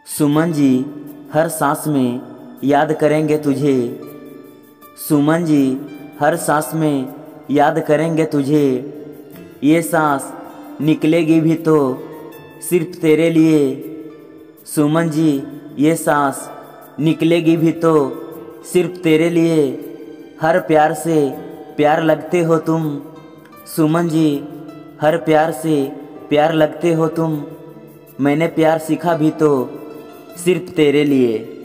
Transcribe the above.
सुमन जी हर सांस में याद करेंगे तुझे। सुमन जी हर सांस में याद करेंगे तुझे। ये सांस निकलेगी भी तो सिर्फ तेरे लिए। सुमन जी ये सांस निकलेगी भी तो सिर्फ तेरे लिए। हर प्यार से प्यार लगते हो तुम। सुमन जी हर प्यार से प्यार लगते हो तुम। मैंने प्यार सीखा भी तो सिर्फ तेरे लिए।